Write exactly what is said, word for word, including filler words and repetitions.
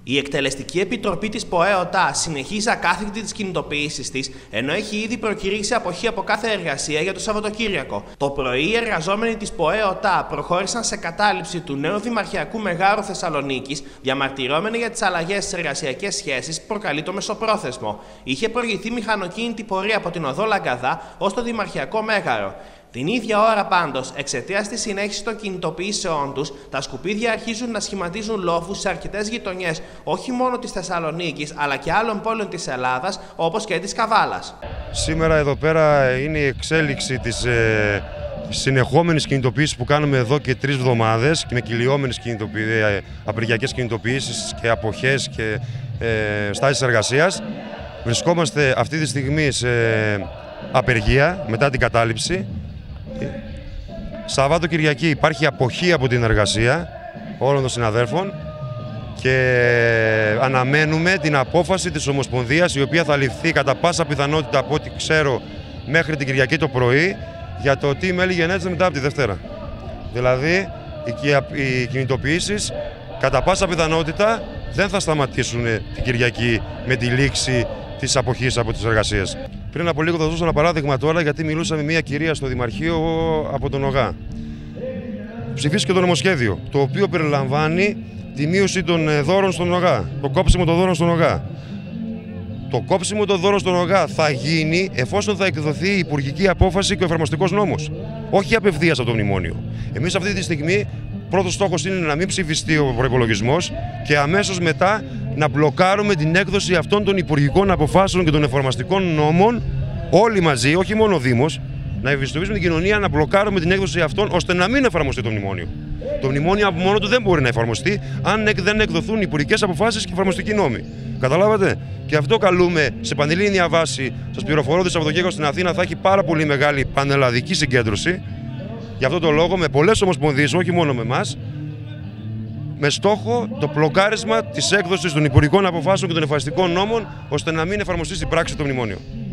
Η Εκτελεστική Επιτροπή της ΠΟΕ-ΟΤΑ συνεχίζει ακάθεκτη τις κινητοποιήσεις της, ενώ έχει ήδη προκηρύξει αποχή από κάθε εργασία για το Σαββατοκύριακο. Το πρωί, οι εργαζόμενοι της ΠΟΕ-ΟΤΑ προχώρησαν σε κατάληψη του νέου Δημαρχιακού Μεγάρου Θεσσαλονίκης, διαμαρτυρόμενοι για τις αλλαγές στις εργασιακές σχέσεις που προκαλεί το μεσοπρόθεσμο. Είχε προηγηθεί μηχανοκίνητη πορεία από την οδό Λαγκαδά ως το Δημαρχιακό Μέγαρο. Την ίδια ώρα πάντως, εξαιτίας της συνέχισης των κινητοποιήσεών τους, τα σκουπίδια αρχίζουν να σχηματίζουν λόφους σε αρκετές γειτονιές, όχι μόνο της Θεσσαλονίκης, αλλά και άλλων πόλεων της Ελλάδας, όπως και της Καβάλας. Σήμερα εδώ πέρα είναι η εξέλιξη της ε, συνεχόμενης κινητοποίησης που κάνουμε εδώ και τρεις εβδομάδες, με κυλιόμενες κινητοποιη... ε, απεργιακές κινητοποιήσεις και αποχές και ε, στάσεις εργασίας. Βρισκόμαστε αυτή τη στιγμή σε απεργία μετά την κατάληψη. Σαββάτο Κυριακή υπάρχει αποχή από την εργασία όλων των συναδέλφων και αναμένουμε την απόφαση της Ομοσπονδίας, η οποία θα ληφθεί κατά πάσα πιθανότητα, από ό,τι ξέρω, μέχρι την Κυριακή το πρωί, για το τι μέλη γενέστε μετά από τη Δευτέρα. Δηλαδή οι κινητοποιήσεις κατά πάσα πιθανότητα δεν θα σταματήσουν την Κυριακή με τη λήξη της αποχής από τις εργασίες. Πριν από λίγο θα δώσω ένα παράδειγμα τώρα, γιατί μιλούσα με μια κυρία στο Δημαρχείο από τον ΟΓΑ. Ψηφίστηκε το νομοσχέδιο, το οποίο περιλαμβάνει τη μείωση των δώρων στον ΟΓΑ, το κόψιμο των δώρων στον ΟΓΑ. Το κόψιμο των δώρων στον ΟΓΑ θα γίνει εφόσον θα εκδοθεί η υπουργική απόφαση και ο εφαρμοστικός νόμος, όχι απευθείας από το μνημόνιο. Εμείς αυτή τη στιγμή πρώτος στόχος είναι να μην ψηφιστεί ο προϋπολογισμός και αμέσως μετά να μπλοκάρουμε την έκδοση αυτών των υπουργικών αποφάσεων και των εφαρμοστικών νόμων, όλοι μαζί, όχι μόνο ο Δήμος, να ευαισθητοποιήσουμε την κοινωνία, να μπλοκάρουμε την έκδοση αυτών ώστε να μην εφαρμοστεί το μνημόνιο. Το μνημόνιο από μόνο του δεν μπορεί να εφαρμοστεί αν δεν εκδοθούν υπουργικές αποφάσεις και εφαρμοστικοί νόμοι. Καταλάβατε? Και αυτό καλούμε σε πανελλήνια βάση. Σας πληροφορώ ότι Σαββατοκύριακο στην Αθήνα θα έχει πάρα πολύ μεγάλη πανελλαδική συγκέντρωση. Γι' αυτό το λόγο με πολλές ομοσπονδίες, όχι μόνο με εμάς, με στόχο το μπλοκάρισμα της έκδοσης των υπουργικών αποφάσεων και των εφαρμοστικών νόμων, ώστε να μην εφαρμοστεί στην πράξη το μνημόνιο.